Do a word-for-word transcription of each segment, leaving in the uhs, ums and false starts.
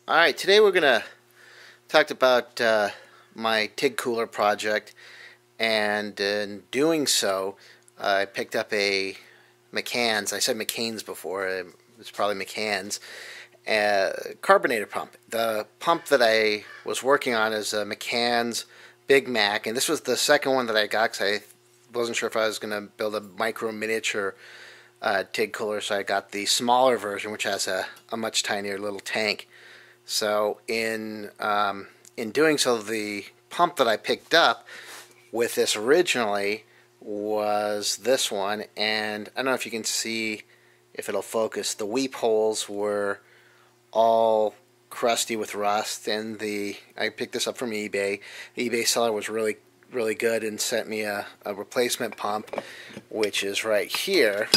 Alright, today we're going to talk about uh, my TIG cooler project, and in doing so uh, I picked up a McCann's, I said McCain's before, it's probably McCann's, uh, carbonator pump. The pump that I was working on is a McCann's Big Mac, and this was the second one that I got because I wasn't sure if I was going to build a micro miniature uh, TIG cooler, so I got the smaller version, which has a, a much tinier little tank. So in um, in doing so, the pump that I picked up with this originally was this one, and I don't know if you can see, if it'll focus, the weep holes were all crusty with rust, and the I picked this up from eBay. The eBay seller was really really good and sent me a, a replacement pump, which is right here.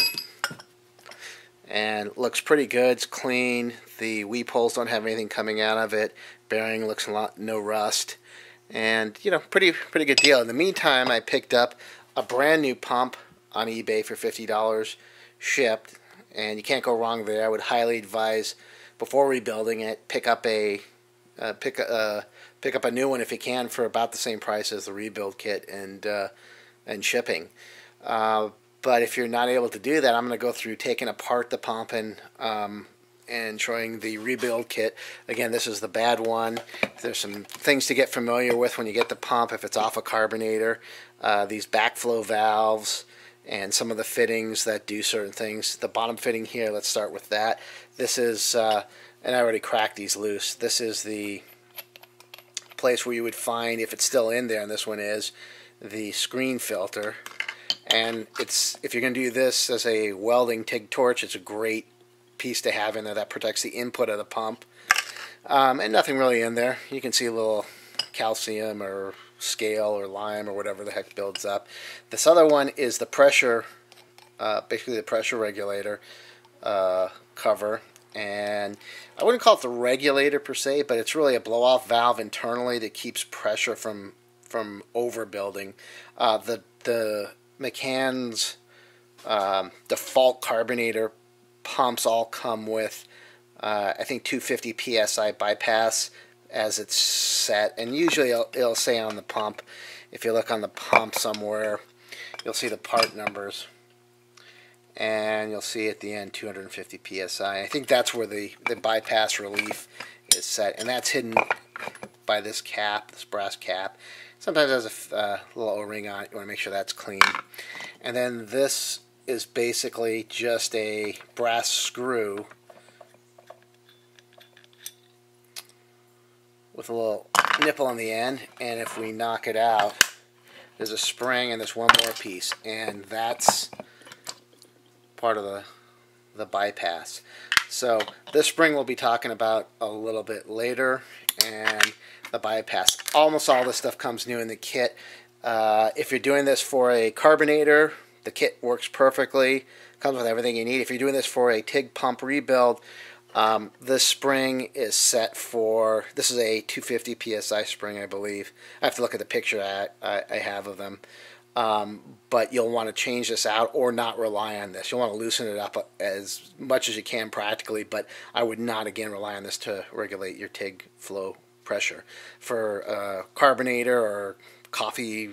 And looks pretty good. It's clean. The weep holes don't have anything coming out of it. Bearing looks a lot, no rust, and you know, pretty pretty good deal. In the meantime, I picked up a brand new pump on eBay for fifty dollars, shipped, and you can't go wrong there. I would highly advise, before rebuilding it, pick up a uh, pick a uh, pick up a new one if you can for about the same price as the rebuild kit and uh, and shipping. Uh, But if you're not able to do that, I'm going to go through taking apart the pump and um, and showing the rebuild kit. Again, this is the bad one. There's some things to get familiar with when you get the pump if it's off a carbonator. Uh, these backflow valves and some of the fittings that do certain things. The bottom fitting here, let's start with that. This is, uh, and I already cracked these loose, this is the place where you would find, if it's still in there, and this one is, the screen filter. And it's, if you're going to do this as a welding TIG torch, it's a great piece to have in there that protects the input of the pump. Um, and nothing really in there. You can see a little calcium or scale or lime or whatever the heck builds up. This other one is the pressure, uh, basically the pressure regulator uh, cover. And I wouldn't call it the regulator per se, but it's really a blow-off valve internally that keeps pressure from from overbuilding. Uh, the the McCann's um, default carbonator pumps all come with uh, I think two hundred fifty P S I bypass as it's set, and usually it'll, it'll say on the pump, if you look on the pump somewhere, you'll see the part numbers, and you'll see at the end two hundred fifty P S I. I think that's where the, the bypass relief is set, and that's hidden by this cap, this brass cap. Sometimes it has a uh, little O-ring on it. You want to make sure that's clean. And then this is basically just a brass screw with a little nipple on the end. And if we knock it out, there's a spring and there's one more piece. And that's part of the, the bypass. So this spring we'll be talking about a little bit later. And the bypass. Almost all this stuff comes new in the kit. Uh, if you're doing this for a carbonator, the kit works perfectly. Comes with everything you need. If you're doing this for a TIG pump rebuild, um, this spring is set for, this is a two hundred fifty P S I spring, I believe. I have to look at the picture I, I, I have of them. Um, but you'll want to change this out or not rely on this. You'll want to loosen it up as much as you can practically, but I would not, again, rely on this to regulate your TIG flow pressure. For a carbonator or coffee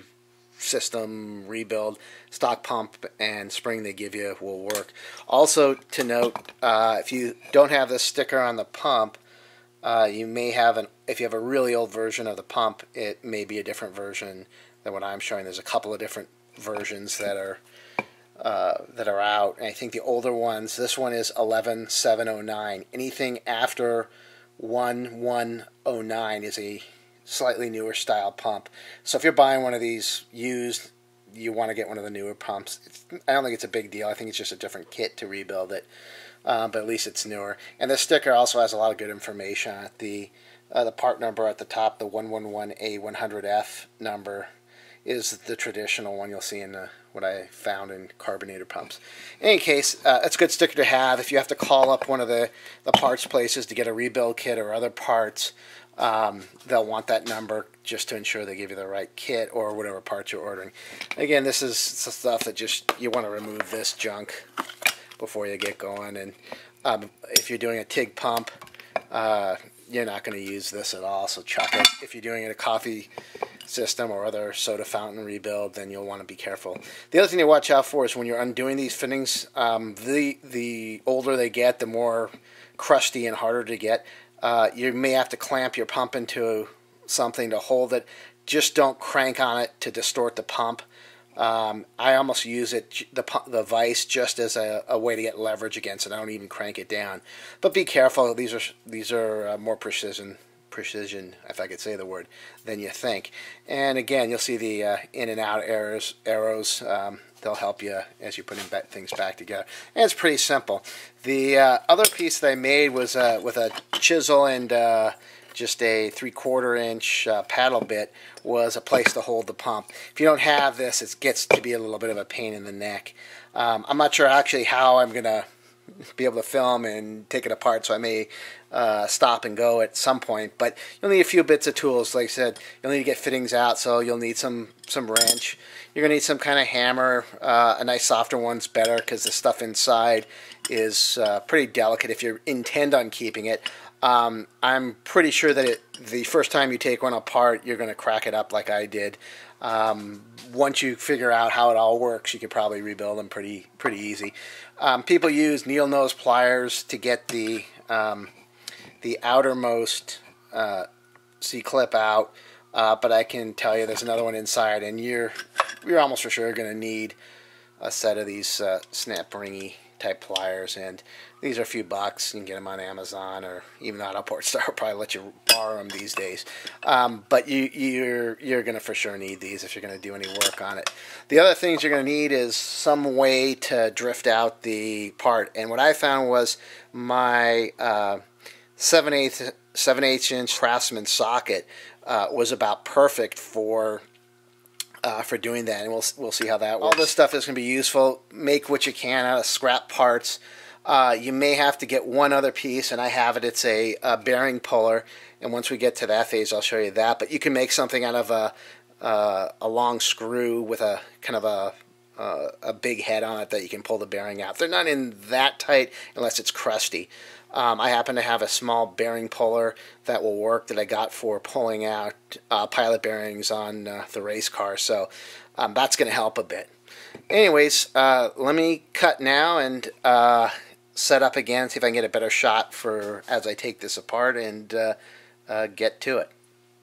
system rebuild, stock pump and spring they give you will work. Also to note, uh, if you don't have this sticker on the pump, uh, you may have an, if you have a really old version of the pump, it may be a different version than what I'm showing. There's a couple of different versions that are uh, that are out, and I think the older ones, this one is eleven seven oh nine. Anything after one one oh nine is a slightly newer style pump. So if you're buying one of these used, you want to get one of the newer pumps. It's, I don't think it's a big deal. I think it's just a different kit to rebuild it, um, but at least it's newer. And the sticker also has a lot of good information on it. The uh, the part number at the top, the one one one A one hundred F number, is the traditional one you'll see in the, what I found in carbonator pumps. In any case, uh, it's a good sticker to have. If you have to call up one of the, the parts places to get a rebuild kit or other parts, um, they'll want that number just to ensure they give you the right kit or whatever parts you're ordering. Again, this is stuff that just, you want to remove this junk before you get going. And um, if you're doing a TIG pump, uh, you're not going to use this at all, so chuck it. If you're doing it a coffee system or other soda fountain rebuild, then you'll want to be careful. The other thing to watch out for is when you're undoing these fittings, um, the the older they get, the more crusty and harder to get. Uh, you may have to clamp your pump into something to hold it. Just don't crank on it to distort the pump. Um, I almost use it, the, the vise, just as a, a way to get leverage against it. I don't even crank it down. But be careful. These are these are uh, more precision, precision, if I could say the word, than you think. And again, you'll see the uh, in and out arrows. arrows. Um, they'll help you as you're putting things back together. And it's pretty simple. The uh, other piece that I made was uh, with a chisel and uh, just a three-quarter inch uh, paddle bit, was a place to hold the pump. If you don't have this, it gets to be a little bit of a pain in the neck. Um, I'm not sure actually how I'm going to be able to film and take it apart, so I may uh, stop and go at some point. But you'll need a few bits of tools. Like I said, you'll need to get fittings out, so you'll need some, some wrench. You're going to need some kind of hammer. Uh, a nice softer one's better because the stuff inside is uh, pretty delicate if you intend on keeping it. Um, I'm pretty sure that it, the first time you take one apart, you're going to crack it up like I did. Um, once you figure out how it all works, you could probably rebuild them pretty pretty easy. Um, people use needle nose pliers to get the um, the outermost uh, C-clip out, uh, but I can tell you there's another one inside, and you're you're almost for sure going to need a set of these uh, snap ringy type pliers, and these are a few bucks. You can get them on Amazon, or even Autoport Star will probably let you borrow them these days. Um, but you, you're you're going to for sure need these if you're going to do any work on it. The other things you're going to need is some way to drift out the part. And what I found was my uh, seven eighths inch Craftsman socket uh, was about perfect for Uh, for doing that, and we'll we'll see how that works. All this stuff is going to be useful. Make what you can out of scrap parts. Uh, you may have to get one other piece, and I have it. It's a, a bearing puller, and once we get to that phase, I'll show you that. But you can make something out of a uh, a long screw with a kind of a uh, a big head on it that you can pull the bearing out. They're not in that tight unless it's crusty. Um, I happen to have a small bearing puller that will work that I got for pulling out uh, pilot bearings on uh, the race car, so um, that's going to help a bit. Anyways, uh, let me cut now and uh, set up again, see if I can get a better shot for as I take this apart and uh, uh, get to it.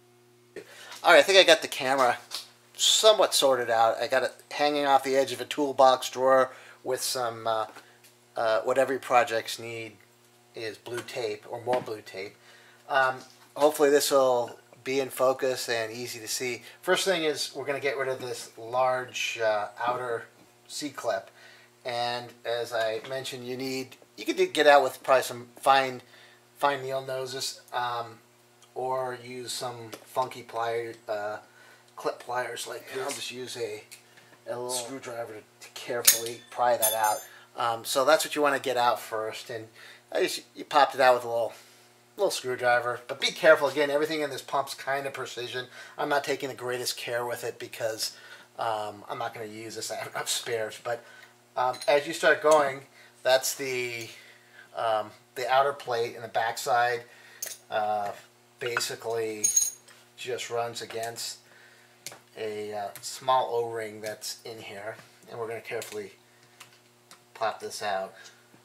Alright, I think I got the camera somewhat sorted out. I got it hanging off the edge of a toolbox drawer with some uh, uh, what every projects need is blue tape, or more blue tape. Um, hopefully this will be in focus and easy to see. First thing is we're going to get rid of this large uh, outer C-clip, and as I mentioned, you need you could get out with probably some fine fine needle noses, um, or use some funky plier uh, clip pliers like this. I'll just use a, a little screwdriver to, to carefully pry that out. Um, so that's what you want to get out first, and I just, you popped it out with a little little screwdriver. But be careful, again, everything in this pump's kind of precision. I'm not taking the greatest care with it because um, I'm not going to use this. I have enough spares. But um, as you start going, that's the um, the outer plate, and the backside uh, basically just runs against a uh, small O-ring that's in here, and we're going to carefully pop this out.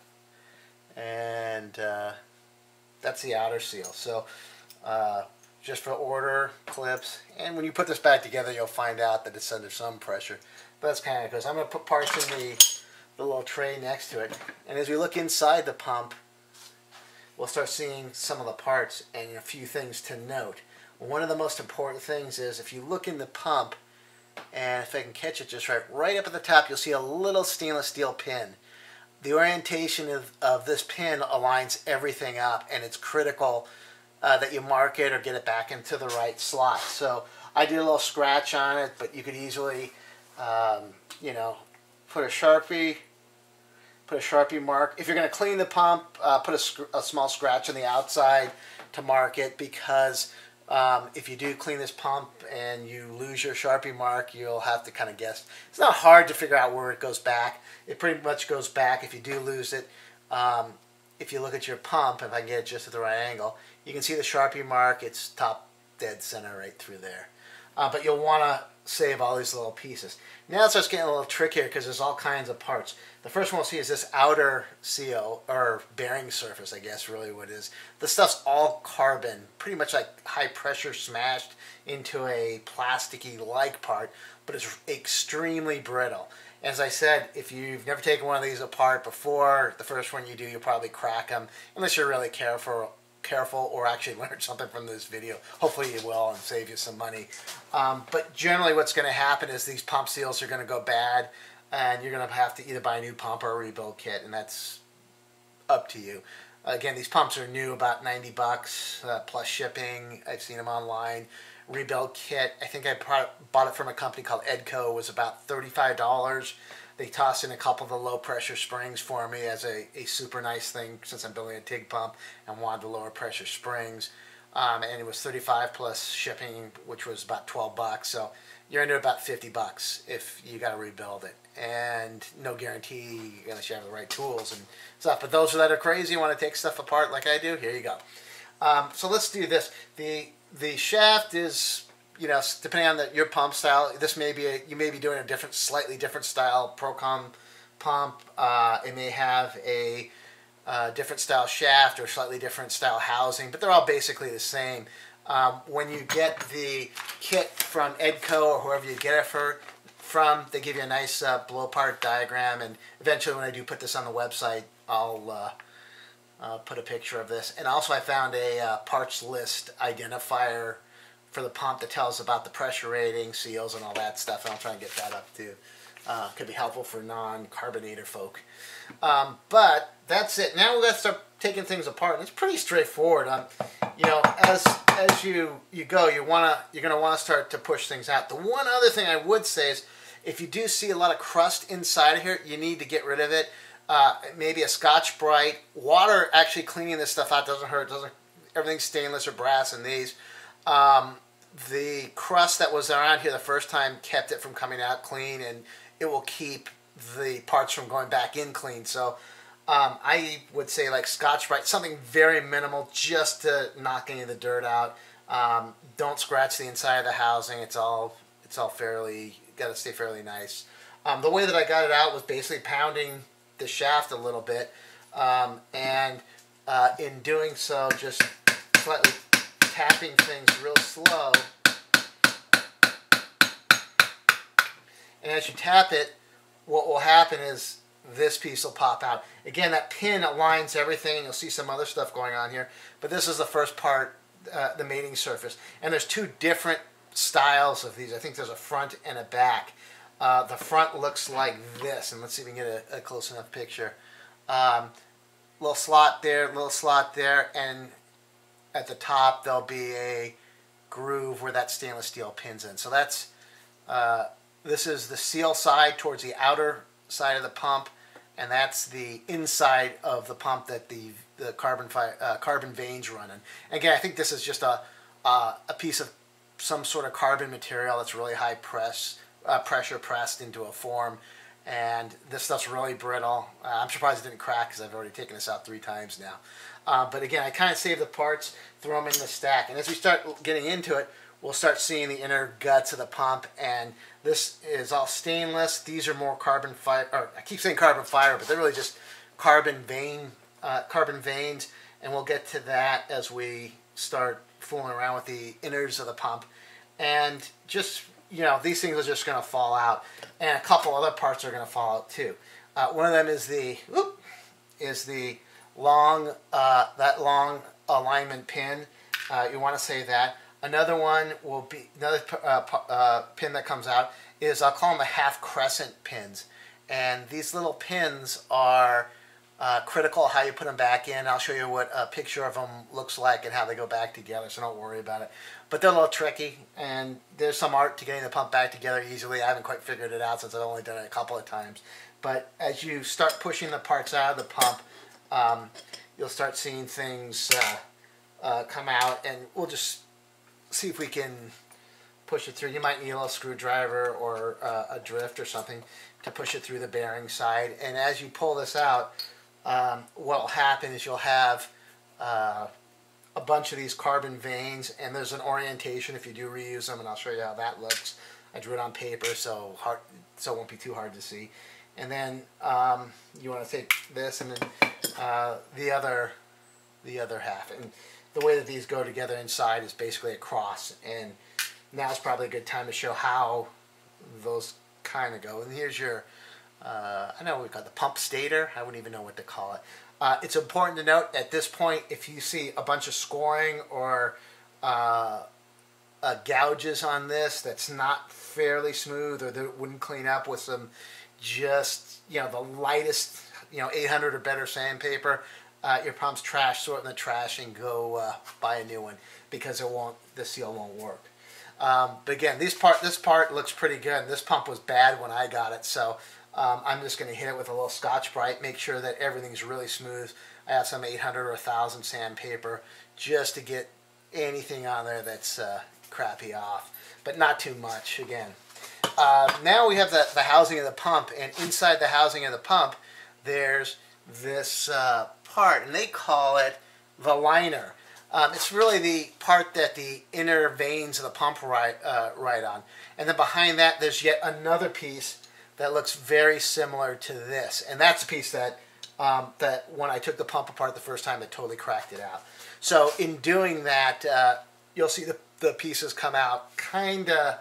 And uh, that's the outer seal. So uh, just for order, clips, and when you put this back together, you'll find out that it's under some pressure. But that's kind of because I'm going to put parts in the, the little tray next to it. And as we look inside the pump, we'll start seeing some of the parts and a few things to note. One of the most important things is if you look in the pump, and if I can catch it just right, right up at the top, you'll see a little stainless steel pin. The orientation of, of this pin aligns everything up, and it's critical uh, that you mark it or get it back into the right slot. So I did a little scratch on it, but you could easily, um, you know, put a Sharpie, put a Sharpie mark. If you're going to clean the pump, uh, put a, a small scratch on the outside to mark it, because Um, if you do clean this pump and you lose your Sharpie mark, you'll have to kind of guess. It's not hard to figure out where it goes back. It pretty much goes back if you do lose it. Um, if you look at your pump, if I can get it just at the right angle, you can see the Sharpie mark. It's top dead center right through there. Uh, but you'll want to save all these little pieces. Now it starts getting a little trickier because there's all kinds of parts. The first one we'll see is this outer seal, or bearing surface, I guess really what it is. The stuff's all carbon, pretty much like high pressure smashed into a plasticky-like part, but it's extremely brittle. As I said, if you've never taken one of these apart before, the first one you do, you'll probably crack them, unless you're really careful careful or actually learn something from this video. Hopefully you will and save you some money. Um, but generally what's going to happen is these pump seals are going to go bad, and you're going to have to either buy a new pump or a rebuild kit, and that's up to you. Again, these pumps are new, about ninety bucks uh, plus shipping. I've seen them online. Rebuild kit, I think I bought it from a company called Edco. It was about thirty-five dollars. They tossed in a couple of the low pressure springs for me as a, a super nice thing, since I'm building a TIG pump and wanted the lower pressure springs. Um, and it was thirty-five plus shipping, which was about twelve bucks. So you're into about fifty bucks if you got to rebuild it. And no guarantee unless you have the right tools and stuff. But those that are crazy want to take stuff apart like I do, here you go. Um, so let's do this. The the shaft is, you know, depending on the, your pump style, this may be a, you may be doing a different, slightly different style Procon pump. Uh, it may have a uh, different style shaft or slightly different style housing, but they're all basically the same. Um, when you get the kit from Edco or whoever you get it for, from, they give you a nice uh, blow apart diagram, and eventually when I do put this on the website, I'll uh, uh, put a picture of this. And also I found a uh, parts list identifier for the pump that tells about the pressure rating, seals, and all that stuff, and I'll try and get that up too. Uh, could be helpful for non-carbonator folk. Um, but that's it. Now we're going to start taking things apart, and it's pretty straightforward. Um, you know, as as you you go, you wanna you're going to want to start to push things out. The one other thing I would say is, if you do see a lot of crust inside of here, you need to get rid of it. Uh, maybe a Scotch-Brite. Water actually cleaning this stuff out doesn't hurt. Doesn't everything's stainless or brass in these. Um, the crust that was around here the first time kept it from coming out clean, and it will keep the parts from going back in clean. So um, I would say like Scotch-Brite, something very minimal just to knock any of the dirt out. Um, don't scratch the inside of the housing. It's all it's all fairly, got to stay fairly nice. Um, the way that I got it out was basically pounding the shaft a little bit, um, and uh, in doing so, just slightly tapping things real slow. And as you tap it, what will happen is this piece will pop out. Again, that pin aligns everything. You'll see some other stuff going on here, but this is the first part, uh, the mating surface. And there's two different styles of these. I think there's a front and a back. Uh, the front looks like this, and let's see if we can get a, a close enough picture. Um, little slot there, little slot there, and at the top there'll be a groove where that stainless steel pins in. So that's uh, this is the seal side towards the outer side of the pump, and that's the inside of the pump that the the carbon fi uh, carbon veins run in. Again, I think this is just a uh, a piece of some sort of carbon material that's really high press uh, pressure pressed into a form, and this stuff's really brittle. Uh, I'm surprised it didn't crack because I've already taken this out three times now. Uh, but again, I kind of save the parts, throw them in the stack, and as we start getting into it, we'll start seeing the inner guts of the pump. And this is all stainless. These are more carbon fiber, or I keep saying carbon fiber, but they're really just carbon vein, uh, carbon veins. And we'll get to that as we start fooling around with the innards of the pump. And just, you know, these things are just going to fall out, and a couple other parts are going to fall out too. Uh, one of them is the whoop, is the long uh, that long alignment pin. Uh, you want to save that. Another one will be another uh, uh, pin that comes out is, I'll call them the half crescent pins, and these little pins are uh, critical how you put them back in. I'll show you what a picture of them looks like and how they go back together, so don't worry about it. But they're a little tricky, and there's some art to getting the pump back together easily. I haven't quite figured it out since I've only done it a couple of times. But as you start pushing the parts out of the pump, um, you'll start seeing things uh, uh, come out, and we'll just see if we can push it through. You might need a little screwdriver or uh, a drift or something to push it through the bearing side. And as you pull this out, um, what will happen is you'll have uh, a bunch of these carbon veins, and there's an orientation if you do reuse them, and I'll show you how that looks. I drew it on paper so hard, so it won't be too hard to see. And then um, you want to take this and then uh, the other the other half. And the way that these go together inside is basically a cross. And now's probably a good time to show how those kind of go. And here's your, uh, I know what we call it, the pump stator. I wouldn't even know what to call it. Uh, it's important to note at this point, if you see a bunch of scoring or uh, uh, gouges on this that's not fairly smooth, or that wouldn't clean up with some just, you know, the lightest, you know, eight hundred or better sandpaper, uh, your pump's trash, sort in the trash and go uh, buy a new one, because it won't, the seal won't work. Um, but again, this part, this part looks pretty good. This pump was bad when I got it, so um, I'm just going to hit it with a little Scotch-Brite, make sure that everything's really smooth. I have some eight hundred or one thousand sandpaper just to get anything on there that's uh, crappy off, but not too much, again. Uh, now we have the, the housing of the pump, and inside the housing of the pump there's this uh, part, and they call it the liner. Um, it's really the part that the inner veins of the pump ride, uh, ride on. And then behind that there's yet another piece that looks very similar to this, and that's the piece that, um, that when I took the pump apart the first time, it totally cracked it out. So in doing that, uh, you'll see the, the pieces come out kind of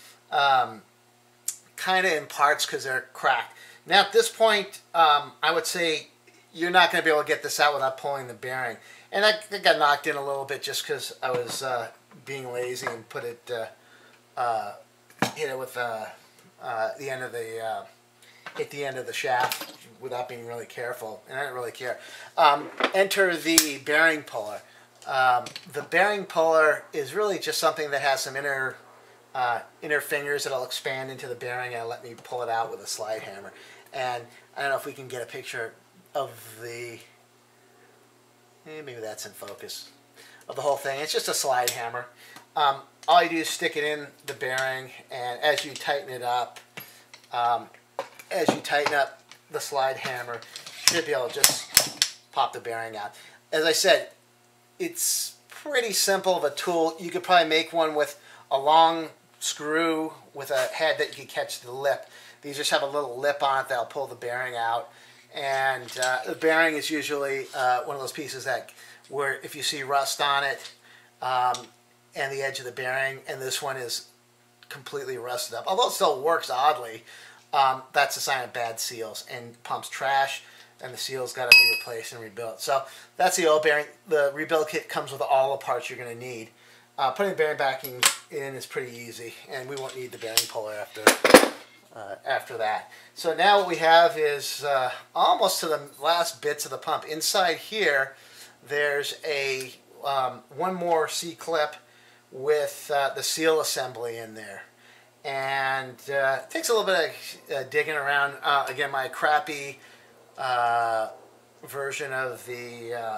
um, kind of in parts because they're cracked. Now at this point, um, I would say you're not going to be able to get this out without pulling the bearing. And I, I got knocked in a little bit just because I was uh, being lazy and put it, uh, uh, hit it with uh, uh, the end of the, uh, hit the end of the shaft without being really careful, and I didn't really care. Um, enter the bearing puller. Um, the bearing puller is really just something that has some inner uh, inner fingers that'll expand into the bearing and let me pull it out with a slide hammer. And I don't know if we can get a picture of the, eh, maybe that's in focus, of the whole thing. It's just a slide hammer. Um, all you do is stick it in the bearing, and as you tighten it up, um, as you tighten up the slide hammer, you should be able to just pop the bearing out. As I said, it's pretty simple of a tool. You could probably make one with a long screw with a head that you can catch the lip. These just have a little lip on it that'll pull the bearing out. And uh, the bearing is usually uh, one of those pieces that, where if you see rust on it, um, and the edge of the bearing, and this one is completely rusted up, although it still works oddly, um, that's a sign of bad seals, and pump's trash, and the seal's got to be replaced and rebuilt. So that's the oil bearing. The rebuild kit comes with all the parts you're going to need. Uh, putting the bearing backing in is pretty easy, and we won't need the bearing puller after uh, after that. So now what we have is uh, almost to the last bits of the pump. Inside here, there's a um, one more C-clip with uh, the seal assembly in there, and uh, it takes a little bit of uh, digging around. Uh, again, my crappy uh, version of the uh,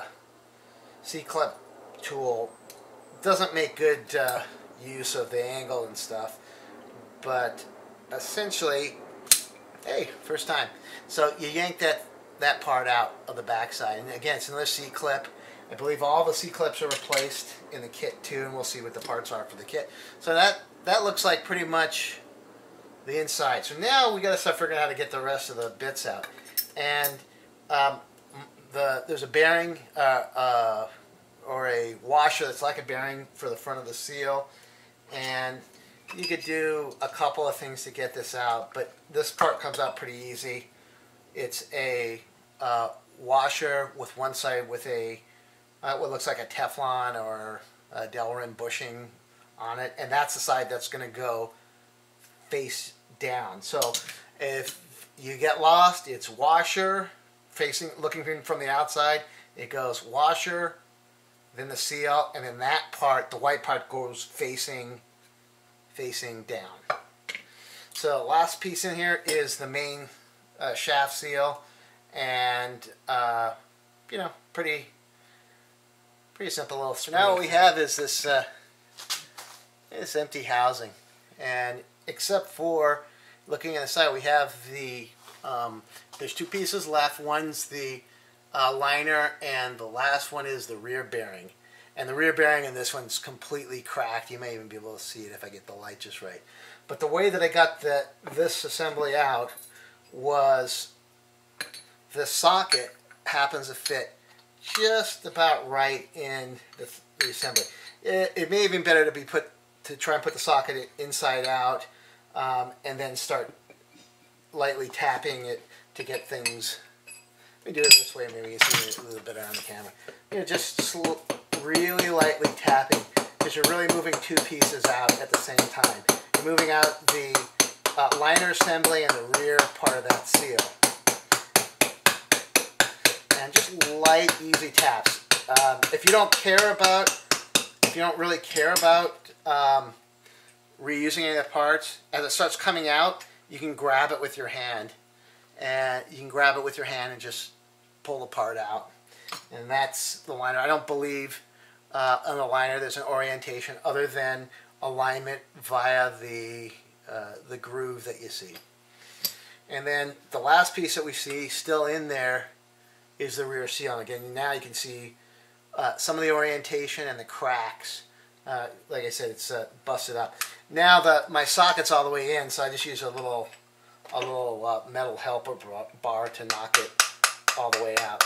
C-clip tool doesn't make good uh, use of the angle and stuff, but essentially, hey, first time. So you yank that that part out of the backside, and again, it's another C-clip. I believe all the C-clips are replaced in the kit too, and we'll see what the parts are for the kit. So that that looks like pretty much the inside. So now we got to start figuring out how to get the rest of the bits out. And um, the there's a bearing uh, uh, or a washer that's like a bearing for the front of the seal, and you could do a couple of things to get this out, but this part comes out pretty easy. It's a uh, washer with one side with a uh, what looks like a Teflon or a Delrin bushing on it, and that's the side that's going to go face down. So if you get lost, it's washer facing, looking from the outside. It goes washer, then the seal, and then that part, the white part, goes facing facing down. So last piece in here is the main uh, shaft seal, and uh, you know, pretty pretty simple little. So now what we have is this uh, this empty housing, and except for looking at the side, we have the um, there's two pieces left. One's the uh, liner, and the last one is the rear bearing. And the rear bearing in this one's completely cracked. You may even be able to see it if I get the light just right. But the way that I got the, this assembly out was the socket happens to fit just about right in the, the assembly. It, it may even be better to be put to try and put the socket inside out, um, and then start lightly tapping it to get things. Let me do it this way. Maybe you can see it a little better on the camera. You know, just slow, really lightly tapping, because you're really moving two pieces out at the same time. You're moving out the uh, liner assembly and the rear part of that seal. And just light, easy taps. Um, if you don't care about, if you don't really care about um, reusing any of the parts, as it starts coming out, you can grab it with your hand, and you can grab it with your hand and just pull the part out. And that's the liner. I don't believe uh, on the liner there's an orientation other than alignment via the uh, the groove that you see. And then the last piece that we see still in there is the rear seal. Again, now you can see uh, some of the orientation and the cracks. Uh, like I said, it's uh, busted up. Now the my socket's all the way in, so I just use a little a little uh, metal helper bar to knock it all the way out,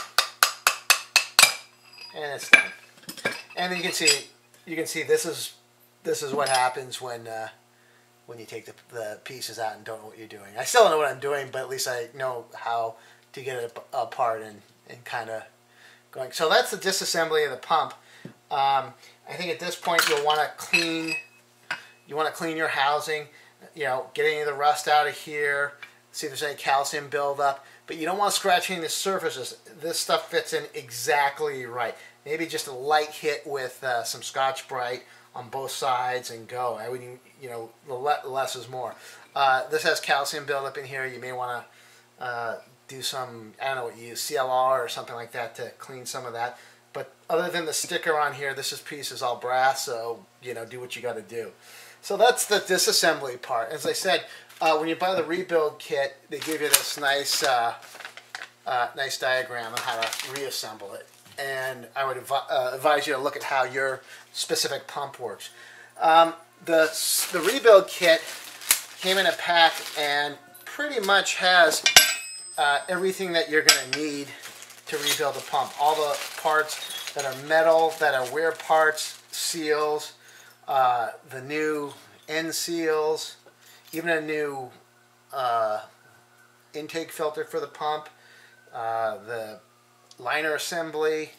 and it's done. And then you can see you can see this is this is what happens when uh, when you take the, the pieces out and don't know what you're doing. I still don't know what I'm doing, but at least I know how to get it apart and and kind of going. So that's the disassembly of the pump. Um, I think at this point you'll want to clean. You want to clean your housing. You know, get any of the rust out of here. See if there's any calcium buildup. But you don't want to scratch any of the surfaces. This stuff fits in exactly right. Maybe just a light hit with uh, some Scotch-Brite on both sides and go. I would, you know, the less is more. Uh, this has calcium buildup in here. You may want to uh, do some, I don't know what you use, C L R or something like that to clean some of that. But other than the sticker on here, this is piece is all brass, so, you know, do what you got to do. So that's the disassembly part. As I said, uh, when you buy the rebuild kit, they give you this nice, uh, uh, nice diagram on how to reassemble it. And I would advi uh, advise you to look at how your specific pump works. Um, the the rebuild kit came in a pack and pretty much has uh, everything that you're going to need to rebuild a pump. All the parts that are metal, that are wear parts, seals, uh, the new end seals, even a new uh, intake filter for the pump, uh, the liner assembly,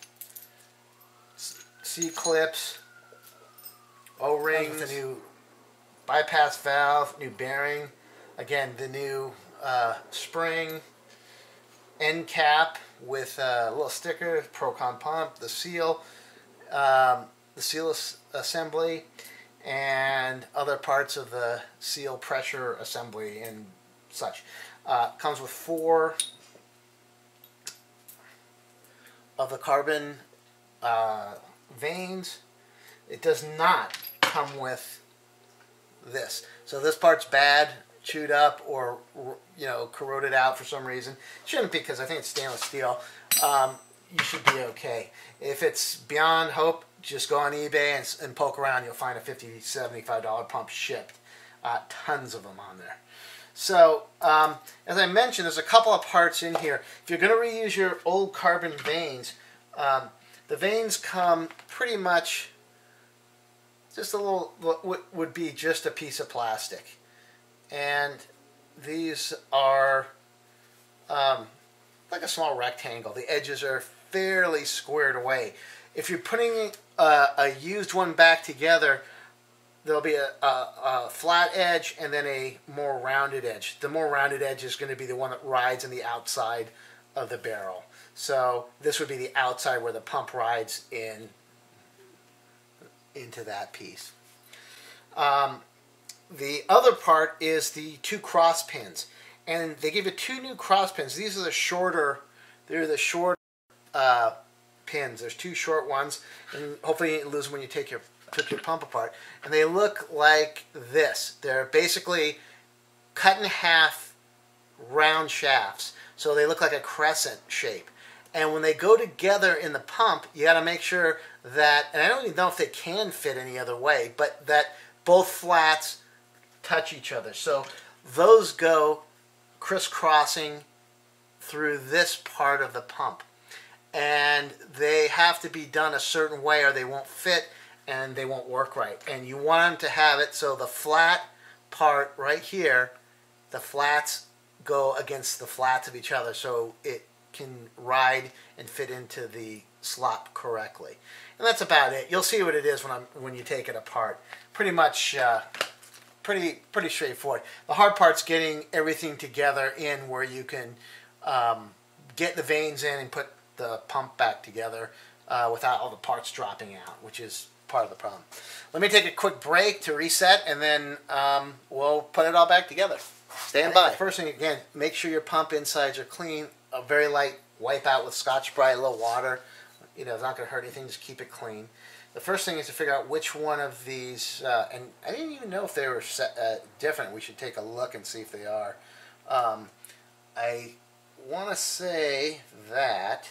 C-clips, O-rings, the new bypass valve, new bearing, again the new uh, spring, end cap with a little sticker, Procon pump, the seal, um, the seal assembly, and other parts of the seal pressure assembly and such. Uh, comes with four of the carbon uh, vanes. It does not come with this. So this part's bad, chewed up, or you know, corroded out for some reason. Shouldn't be, because I think it's stainless steel. Um, you should be okay. If it's beyond hope, just go on eBay and, and poke around. You'll find a fifty, seventy-five dollar pump shipped. Uh, tons of them on there. So, um, as I mentioned, there's a couple of parts in here. If you're going to reuse your old carbon vanes, um, the vanes come pretty much just a little, what would be just a piece of plastic. And these are um, like a small rectangle. The edges are fairly squared away. If you're putting a, a used one back together, there'll be a, a, a flat edge and then a more rounded edge. The more rounded edge is going to be the one that rides in the outside of the barrel. So this would be the outside where the pump rides in into that piece. Um, the other part is the two cross pins, and they give you two new cross pins. These are the shorter. They're the short uh, pins. There's two short ones, and hopefully you didn't lose them when you take your took your pump apart. And they look like this. They're basically cut in half round shafts, so they look like a crescent shape. And when they go together in the pump, you got to make sure that, and I don't even know if they can fit any other way, but that both flats touch each other. So those go crisscrossing through this part of the pump. And they have to be done a certain way or they won't fit and they won't work right. And you want them to have it so the flat part right here, the flats go against the flats of each other so it can ride and fit into the slot correctly. And that's about it. You'll see what it is when I'm when you take it apart. Pretty much uh, pretty pretty straightforward. The hard part's getting everything together in where you can um, get the vanes in and put the pump back together uh, without all the parts dropping out, which is part of the problem. Let me take a quick break to reset, and then um, we'll put it all back together. Stand by. The first thing, again, make sure your pump insides are clean. A very light wipe out with Scotch-Brite, a little water. You know, it's not going to hurt anything. Just keep it clean. The first thing is to figure out which one of these, uh, and I didn't even know if they were set, uh, different. We should take a look and see if they are. Um, I want to say that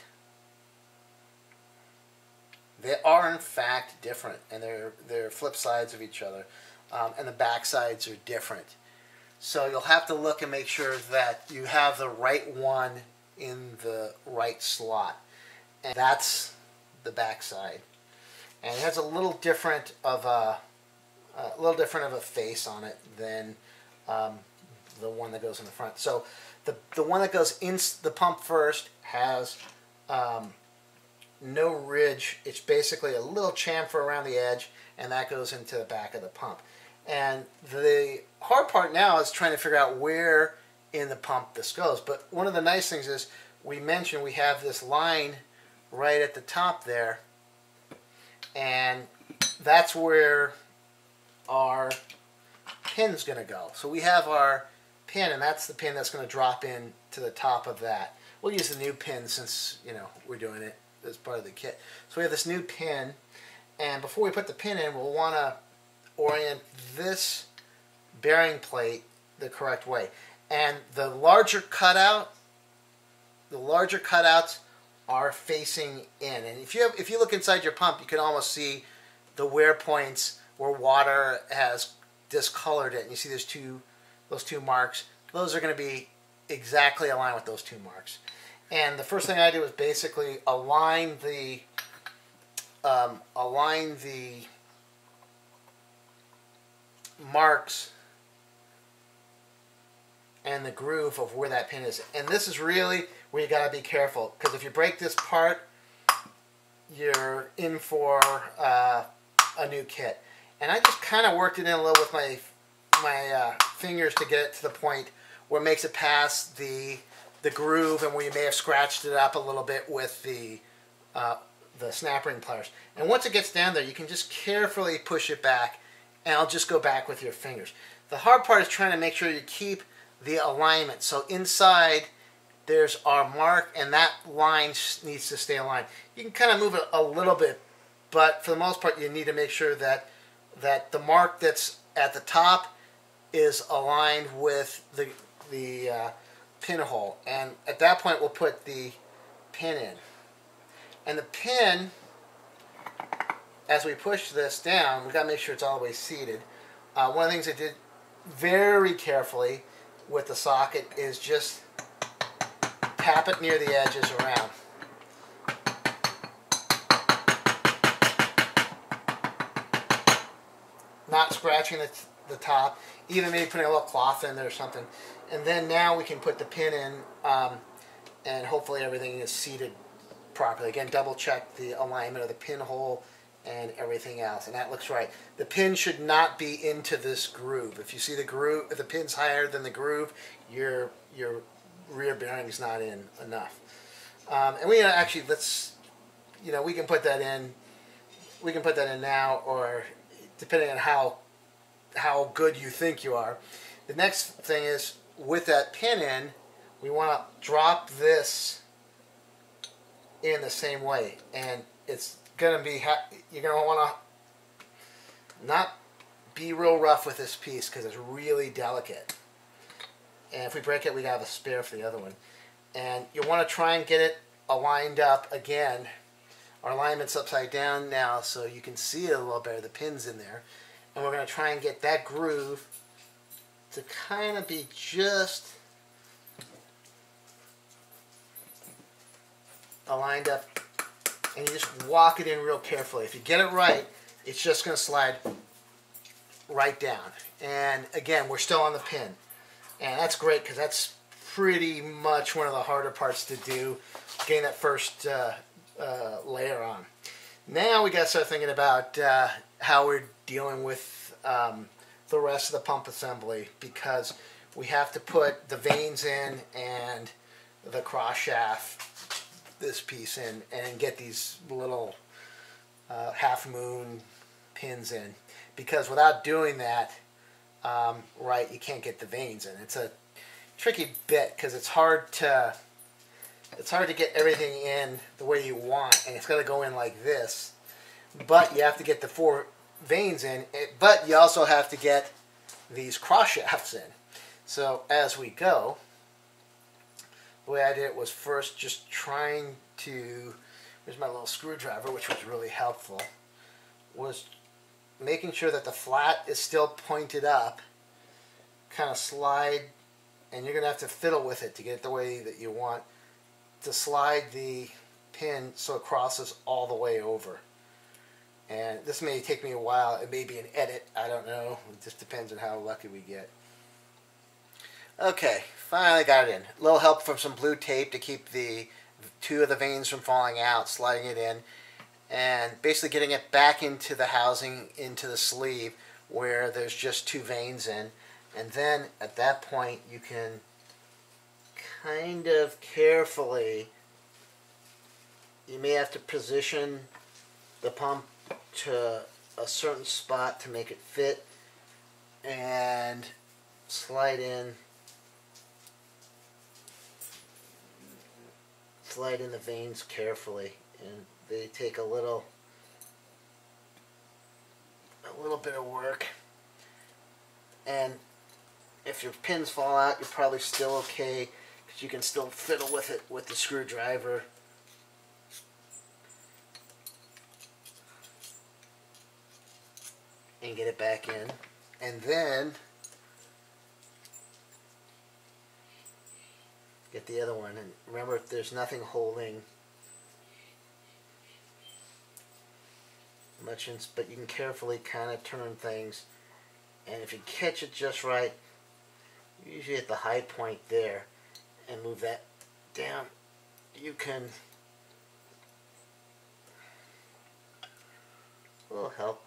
they are in fact different, and they're they're flip sides of each other, um, and the back sides are different. So you'll have to look and make sure that you have the right one in the right slot, and that's the back side. And it has a little different of a a little different of a face on it than um, the one that goes in the front. So the the one that goes in the pump first has um, no ridge. It's basically a little chamfer around the edge, and that goes into the back of the pump. And the hard part now is trying to figure out where in the pump this goes. But one of the nice things is we mentioned we have this line right at the top there, and that's where our pin's going to go. So we have our pin, and that's the pin that's going to drop in to the top of that. We'll use the new pin since, you know, we're doing it as part of the kit. So we have this new pin, and before we put the pin in, we'll want to orient this bearing plate the correct way. And the larger cutout, the larger cutouts are facing in. And if you have, if you look inside your pump, you can almost see the wear points where water has discolored it. And you see there's two, those two marks. Those are going to be exactly aligned with those two marks. And the first thing I do is basically align the um, align the marks and the groove of where that pin is. And this is really where you got to be careful, because if you break this part, you're in for uh, a new kit. And I just kind of worked it in a little with my my uh, fingers to get it to the point where it makes it past the the groove, and where you may have scratched it up a little bit with the uh, the snap ring pliers. And once it gets down there, you can just carefully push it back, and I'll just go back with your fingers. The hard part is trying to make sure you keep the alignment. So inside there's our mark, and that line needs to stay aligned. You can kind of move it a little bit, but for the most part you need to make sure that that the mark that's at the top is aligned with the the uh, pinhole. And at that point we'll put the pin in. And the pin, as we push this down, we've got to make sure it's all the way seated. Uh, one of the things I did very carefully with the socket is just tap it near the edges around. Not scratching the, the top, even maybe putting a little cloth in there or something. And then now we can put the pin in, um, and hopefully everything is seated properly. Again, double check the alignment of the pinhole and everything else, and that looks right. The pin should not be into this groove. If you see the groove, if the pin's higher than the groove, your your rear bearing's not in enough. Um, and we actually let's, you know, we can put that in. We can put that in now, or depending on how how good you think you are. The next thing is, with that pin in, we want to drop this in the same way, and it's gonna be ha you're gonna want to not be real rough with this piece because it's really delicate, and if we break it we gotta have a spare for the other one. And you want to try and get it aligned up again. Our alignment's upside down now, so you can see it a little better, the pin's in there. And we're going to try and get that groove to kind of be just aligned up. And you just walk it in real carefully. If you get it right, it's just going to slide right down. And again, we're still on the pin. And that's great because that's pretty much one of the harder parts to do, getting that first uh, uh, layer on. Now we got to start thinking about uh, how we're dealing with um, the rest of the pump assembly, because we have to put the vanes in and the cross shaft, this piece in, and get these little uh, half moon pins in, because without doing that um, right, you can't get the vanes in. It's a tricky bit because it's hard to it's hard to get everything in the way you want, and it's got to go in like this, but you have to get the four vanes in, but you also have to get these cross shafts in. So as we go, the way I did it was first just trying to, here's my little screwdriver, which was really helpful, was making sure that the flat is still pointed up, kind of slide, and you're going to have to fiddle with it to get it the way that you want, to slide the pin so it crosses all the way over. And this may take me a while, it may be an edit, I don't know, it just depends on how lucky we get. Okay, finally got it in. A little help from some blue tape to keep the two of the vanes from falling out, sliding it in, and basically getting it back into the housing, into the sleeve where there's just two vanes in. And then at that point you can kind of carefully, you may have to position the pump to a certain spot to make it fit, and slide in slide in the vanes carefully, and they take a little a little bit of work. And if your pins fall out, you're probably still okay because you can still fiddle with it with the screwdriver. And get it back in. And then get the other one, and remember, there's nothing holding much, in, but you can carefully kind of turn things, and if you catch it just right, usually at the high point there, and move that down, you can, a little help.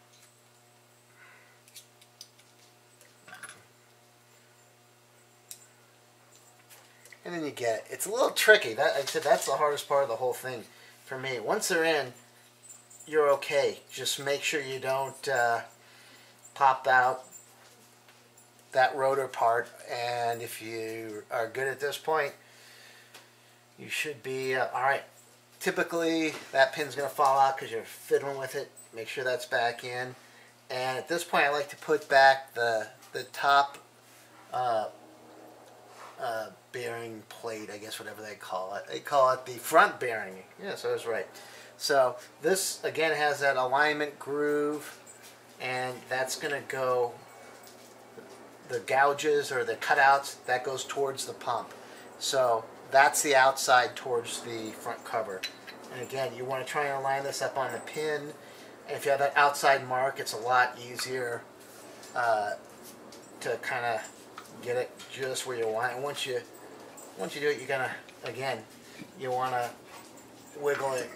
And then you get it. It's a little tricky. That, like I said, that's the hardest part of the whole thing for me. Once they're in, you're okay. Just make sure you don't uh, pop out that rotor part. And if you are good at this point, you should be uh, alright. Typically, that pin's going to fall out because you're fiddling with it. Make sure that's back in. And at this point, I like to put back the, the top uh, Uh, bearing plate, I guess, whatever they call it. They call it the front bearing. Yes, I was right. So this, again, has that alignment groove, and that's going to go, the gouges or the cutouts, that goes towards the pump. So that's the outside towards the front cover. And again, you want to try and align this up on the pin. And if you have that outside mark, it's a lot easier uh, to kind of get it just where you want it. And once you once you do it, you're gonna, again, you want to wiggle it.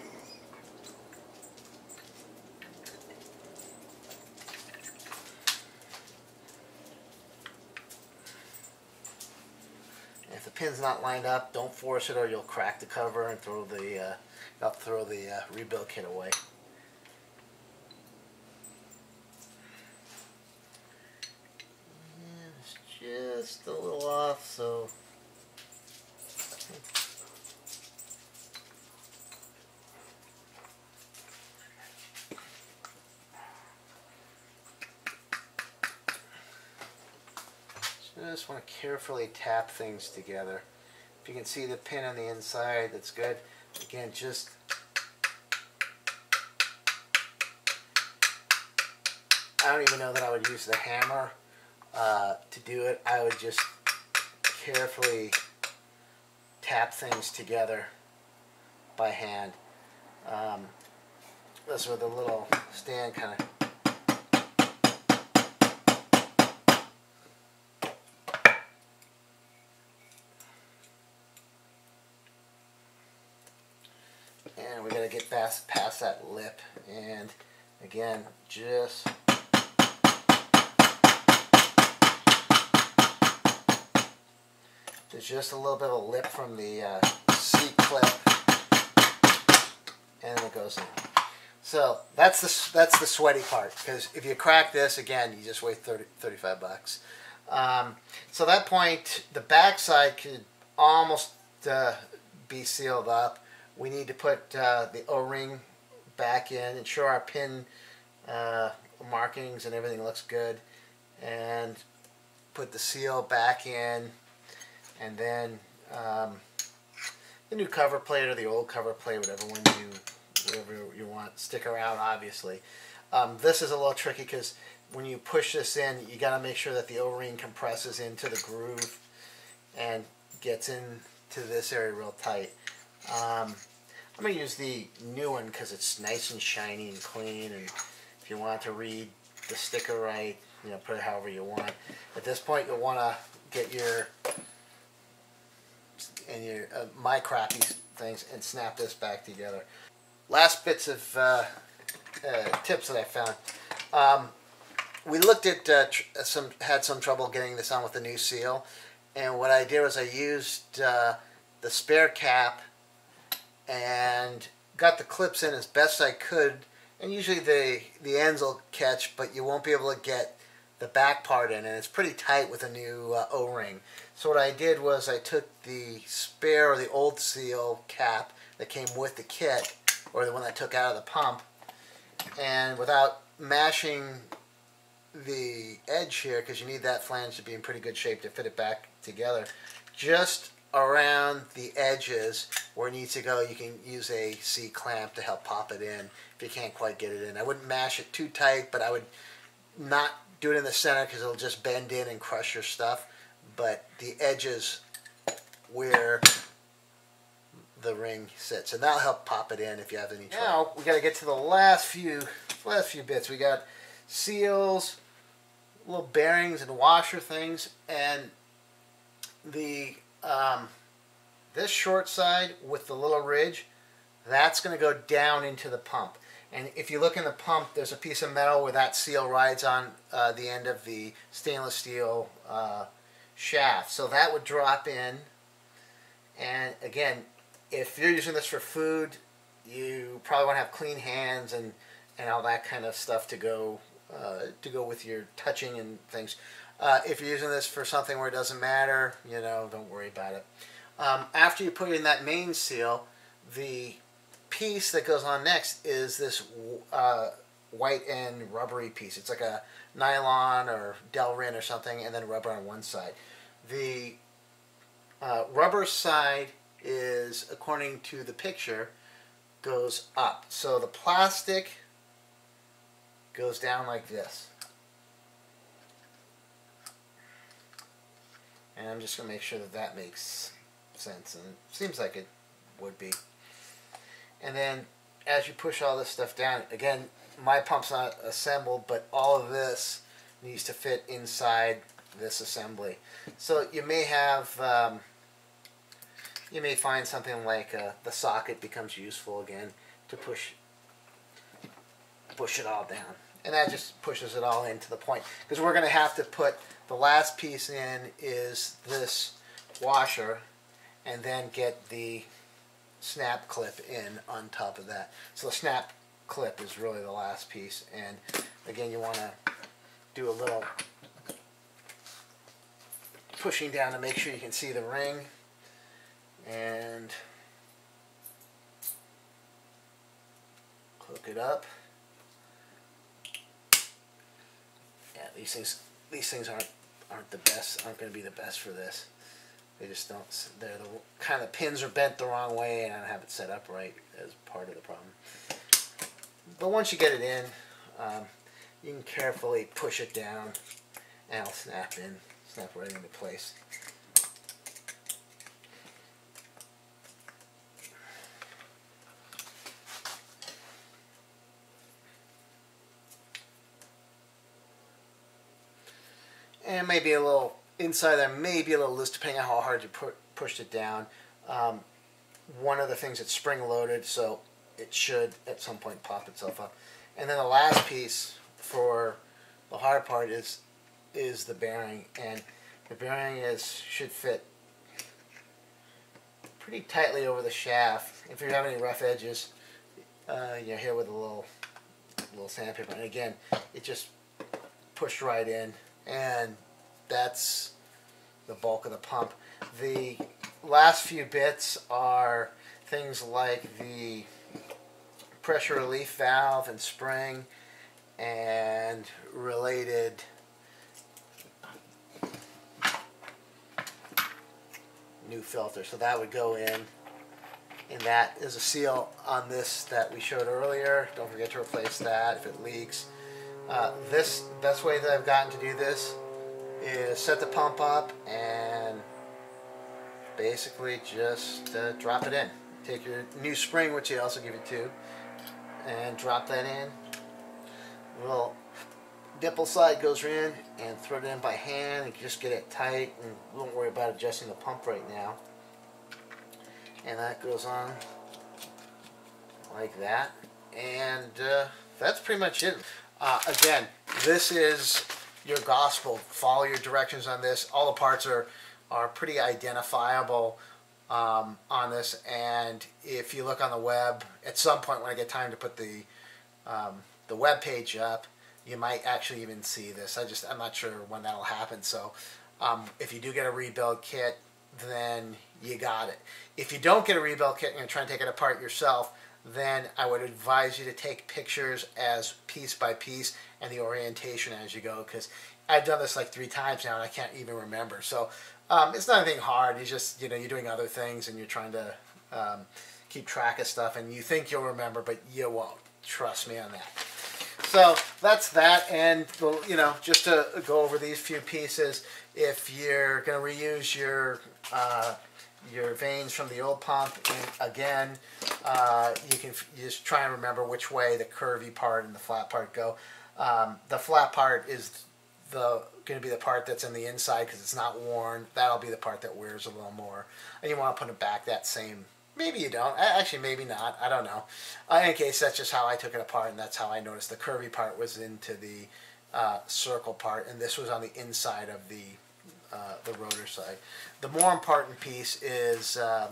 And if the pin's not lined up, don't force it, or you'll crack the cover and throw the uh, you'll throw the uh, rebuild kit away. Just a little off, so just want to carefully tap things together. If you can see the pin on the inside, that's good. Again, just I don't even know that I would use the hammer uh, to do it. I would just carefully tap things together by hand. Um, this with a little stand kind of. And we got to get past, past that lip. And again, just there's just a little bit of a lip from the uh, C-clip, and then it goes in. So that's the that's the sweaty part, because if you crack this again, you just waste thirty, thirty-five bucks. Um, so at that point, the backside could almost uh, be sealed up. We need to put uh, the O-ring back in, ensure our pin uh, markings and everything looks good, and put the seal back in, and then um, the new cover plate or the old cover plate, whatever one you whatever you want, stick around obviously. Um, this is a little tricky because when you push this in, you got to make sure that the O-ring compresses into the groove and gets into this area real tight. Um, I'm going to use the new one because it's nice and shiny and clean, and if you want to read the sticker right, you know, put it however you want. At this point, you'll want to get your and your uh, my crappy things and snap this back together. Last bits of uh, uh, tips that I found. Um, we looked at uh, tr some had some trouble getting this on with the new seal, and what I did was I used uh, the spare cap and got the clips in as best I could. And usually the the ends will catch, but you won't be able to get the back part in, and it's pretty tight with a new uh, O-ring. So what I did was I took the spare or the old seal cap that came with the kit, or the one I took out of the pump, and without mashing the edge here, because you need that flange to be in pretty good shape to fit it back together, just around the edges where it needs to go, you can use a C-clamp to help pop it in if you can't quite get it in. I wouldn't mash it too tight, but I would not do it in the center because it'll just bend in and crush your stuff. But the edges where the ring sits, and that'll help pop it in if you have any trouble. Now we got to get to the last few last few bits. We got seals, little bearings and washer things, and the um, this short side with the little ridge, that's going to go down into the pump. And if you look in the pump, there's a piece of metal where that seal rides on uh, the end of the stainless steel uh, shaft. So that would drop in. And again, if you're using this for food, you probably want to have clean hands and, and all that kind of stuff to go uh, to go with your touching and things. Uh, if you're using this for something where it doesn't matter, you know, don't worry about it. Um, after you put in that main seal, the piece that goes on next is this uh, white and rubbery piece. It's like a nylon or Delrin or something, and then rubber on one side. The uh, rubber side is, according to the picture, goes up. So the plastic goes down like this. And I'm just going to make sure that that makes sense, and it seems like it would be. And then as you push all this stuff down, again, my pump's not assembled, but all of this needs to fit inside this assembly. So you may have, um, you may find something like uh, the socket becomes useful again to push, push it all down. And that just pushes it all into the point. Because we're going to have to put the last piece in is this washer, and then get the snap clip in on top of that. So the snap clip is really the last piece, and again, you want to do a little pushing down to make sure you can see the ring, and hook it up. Yeah, these things these things aren't aren't the best, aren't going to be the best for this. They just don't, they're the kind of pins are bent the wrong way, and I don't have it set up right as part of the problem. But once you get it in, um, you can carefully push it down, and it'll snap in, snap right into place. And maybe a little inside there, maybe a little loose depending on how hard you pu pushed it down. Um, one of the things it's spring loaded, so it should at some point pop itself up. And then the last piece for the hard part is is the bearing, and the bearing is should fit pretty tightly over the shaft. If you have any rough edges, uh, you're here with a little little sandpaper, and again, it just pushed right in. And that's the bulk of the pump. The last few bits are things like the pressure relief valve and spring and related new filter. So that would go in, and that is a seal on this that we showed earlier. Don't forget to replace that if it leaks. Uh, this best way that I've gotten to do this is set the pump up and basically just uh, drop it in. Take your new spring, which they also give you too, and drop that in. A little dimple side goes in, and throw it in by hand and just get it tight, and don't worry about adjusting the pump right now. And that goes on like that, and uh, that's pretty much it. Uh, again, this is your gospel. Follow your directions on this. All the parts are are pretty identifiable um, on this, and if you look on the web, at some point when I get time to put the um, the web page up, you might actually even see this. I just I'm not sure when that'll happen. So um, if you do get a rebuild kit, then you got it. If you don't get a rebuild kit and you're trying to take it apart yourself, then I would advise you to take pictures as piece by piece and the orientation as you go, because I've done this like three times now and I can't even remember. So um, it's not anything hard. You just, you know, you're doing other things and you're trying to um, keep track of stuff, and you think you'll remember, but you won't. Trust me on that. So that's that, and you know, just to go over these few pieces, if you're going to reuse your uh, your vanes from the old pump, and again, uh, you can you just try and remember which way the curvy part and the flat part go. Um, the flat part is the going to be the part that's in the inside because it's not worn. That'll be the part that wears a little more, and you want to put it back that same. Maybe you don't. Actually, maybe not. I don't know. Uh, in any case, that's just how I took it apart, and that's how I noticed the curvy part was into the uh, circle part, and this was on the inside of the uh, the rotor side. The more important piece is uh,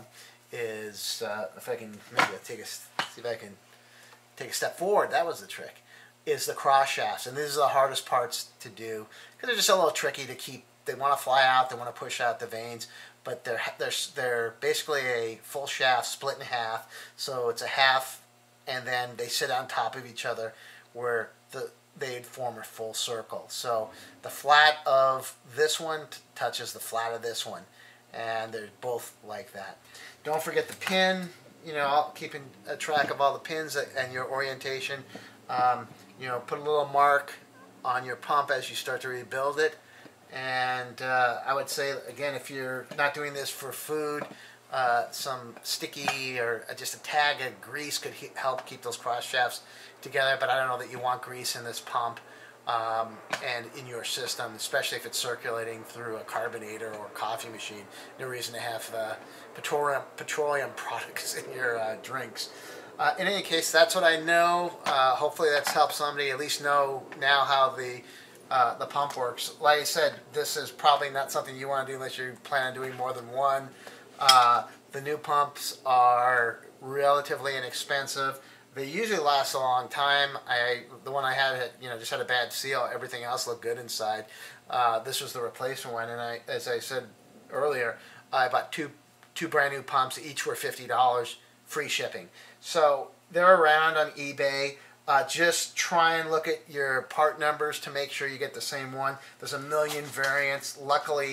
is uh, if I can maybe I'll take a see if I can take a step forward. That was the trick. Is the cross shafts, and these are the hardest parts to do because they're just a little tricky to keep. They want to fly out. They want to push out the vanes. But they're, they're, they're basically a full shaft split in half. So it's a half, and then they sit on top of each other where the, they'd form a full circle. So the flat of this one touches the flat of this one. And they're both like that. Don't forget the pin. You know, keeping a track of all the pins and your orientation. Um, you know, put a little mark on your pump as you start to rebuild it. And uh, I would say, again, if you're not doing this for food, uh, some sticky or just a tag of grease could he help keep those cross shafts together. But I don't know that you want grease in this pump um, and in your system, especially if it's circulating through a carbonator or coffee machine. No reason to have uh, petroleum, petroleum products in your uh, drinks. Uh, in any case, that's what I know. Uh, hopefully that's helped somebody at least know now how the Uh, the pump works. Like I said, this is probably not something you want to do unless you plan on doing more than one. Uh, the new pumps are relatively inexpensive. They usually last a long time. I the one I had, had you know just had a bad seal. Everything else looked good inside. Uh, this was the replacement one, and I, as I said earlier, I bought two two brand new pumps. Each were fifty dollars, free shipping. So they're around on eBay. Uh, just try and look at your part numbers to make sure you get the same one. There's a million variants. Luckily,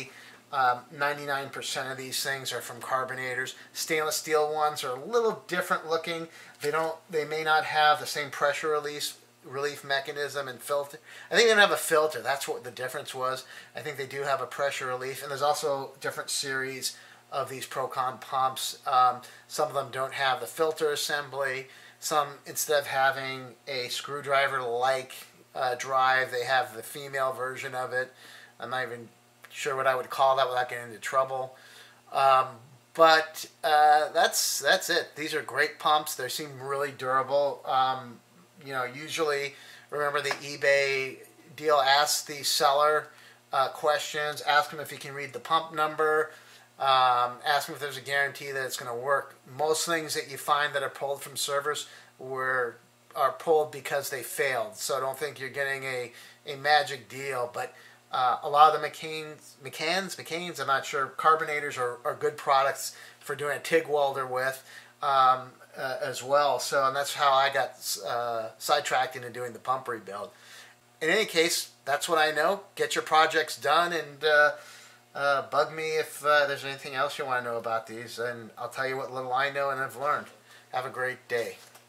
ninety-nine percent um, of these things are from carbonators. Stainless steel ones are a little different looking. They don't. They may not have the same pressure release relief mechanism and filter. I think they don't have a filter. That's what the difference was. I think they do have a pressure relief, and there's also different series of these Procon pumps. Um, some of them don't have the filter assembly. Some, instead of having a screwdriver-like uh, drive, they have the female version of it. I'm not even sure what I would call that without getting into trouble. Um, but uh, that's that's it. These are great pumps. They seem really durable. Um, you know, usually, remember the eBay deal, ask the seller uh, questions, ask him if he can read the pump number, um, ask him if there's a guarantee that it's going to work. Most things that you find that are pulled from servers were are pulled because they failed, so I don't think you're getting a, a magic deal, but uh, a lot of the McCain's, McCann's, McCain's, I'm not sure, carbonators are, are good products for doing a TIG welder with. Um, Uh, as well. So, and that's how I got uh, sidetracked into doing the pump rebuild. In any case, that's what I know. Get your projects done, and uh, uh, bug me if uh, there's anything else you want to know about these, and I'll tell you what little I know and have learned. Have a great day.